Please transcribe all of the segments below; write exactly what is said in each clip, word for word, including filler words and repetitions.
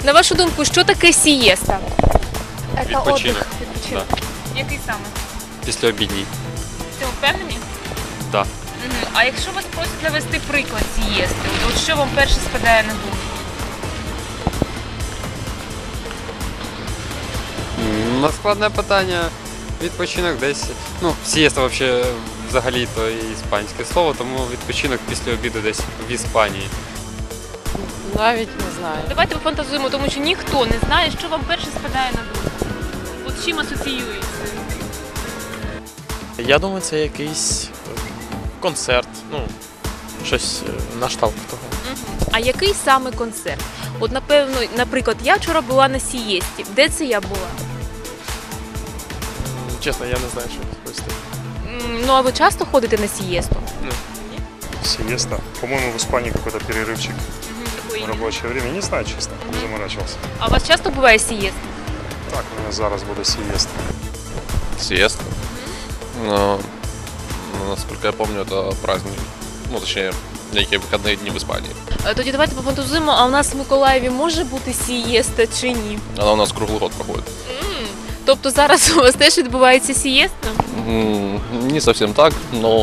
На вашу думку, що таке сієста? Відпочинок. Відпочинок. Який саме? Післяобідній. Ти впевнені? Так. Угу. А якщо вас просять навести приклад сієсти, от що вам перше спадає на думку? На складне питання. Відпочинок десь. Ну, сієста взагалі взагалі то і іспанське слово, тому відпочинок після обіду десь в Іспанії. Навіть не знаю. Давайте пофантазуємо, тому що ніхто не знає, що вам перше спадає на думку. От з чим асоціюється? Я думаю, це якийсь концерт, ну, щось на кшталт того. Угу. А який саме концерт? От, напевно, наприклад, я вчора була на сієсті. Де це я була? Чесно, я не знаю, що відповісти. М, Ну, а ви часто ходите на сієсту? Сиеста. По-моему, в Испании какой-то перерывчик Угу. в рабочее время. Не знаю, честно, не заморачивался. А у вас часто буває сієста? Так, у меня зараз буде сиеста. Сиеста. Но, ну, насколько я помню, это праздник. Ну, точнее, некие выходные дни в Испании. Е, Тоді давайте пофантазуємо, а у нас в Миколаєві може бути сієста чи ні? Она у нас круглый год проходит. М, Тобто зараз у вас теж відбувається сієста? М, Не совсем так, но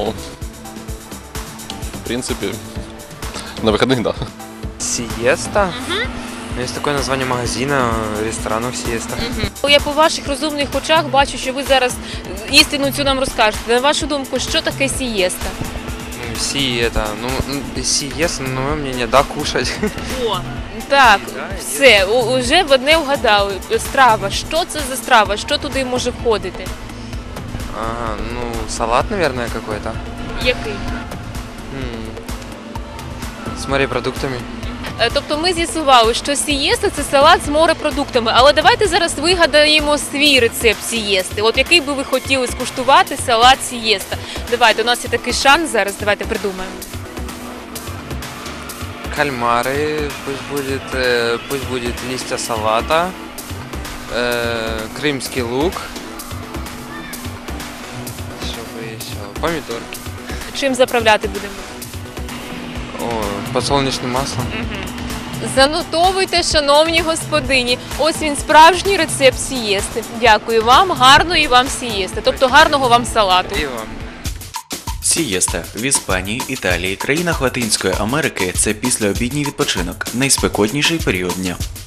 в принципе на выходных, да. Сиеста? Есть такое название магазина, ресторанов Сиеста. Мгм. Я по ваших розумних очах бачу, що ви зараз істину цю нам розкажете. На вашу думку, що таке сієста? Ну, си это, ну, м, сиеста, на мое мнение, да, кушать. О, так, все, у- уже в одне вгадали. Страва. Що це за страва? Що туди може входити? Ага, ну, салат, наверное, какой-то. Який? М, С морепродуктами. Е, Тобто ми з'ясували, що сієста – це салат з морепродуктами. Але давайте зараз вигадаємо свій рецепт сієсти. От який би ви хотіли скуштувати салат сієста? Давайте, у нас є такий шанс зараз, давайте придумаємо. Кальмары, пусть будет, э, пусть будет листья салата, э, крымский лук. Что бы еще? Помидорки. Чим заправляти будемо? О, подсолнечным маслом. Занотовуйте, шановні господині. Ось він справжній рецепт сієсти. Дякую вам, гарної вам сієсти. Тобто гарного вам салату. И вам. Сієста в Іспанії, Італії, країнах Латинської Америки – це післяобідній відпочинок, найспекотніший період дня.